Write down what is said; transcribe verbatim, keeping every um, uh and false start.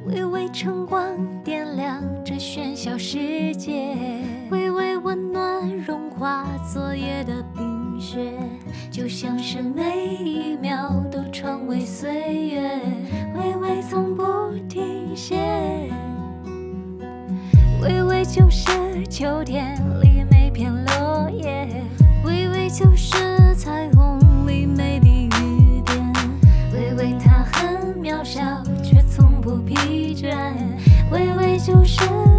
微微晨光点亮这喧嚣世界，微微温暖融化昨夜的冰雪，就像是每一秒都成为岁月，微微从不停歇。微微就是秋天里每片落叶，微微就是彩虹里每滴雨点，微微它很渺小，却从不疲倦，微微就是